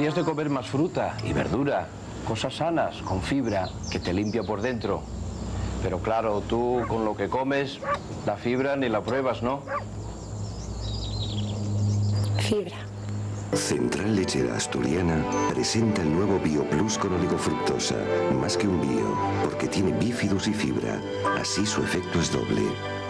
Deberías de comer más fruta y verdura, cosas sanas, con fibra, que te limpia por dentro. Pero claro, tú con lo que comes, la fibra ni la pruebas, ¿no? Fibra. Central Lechera Asturiana presenta el nuevo BioPlus con oligofructosa. Más que un bio, porque tiene bífidus y fibra. Así su efecto es doble.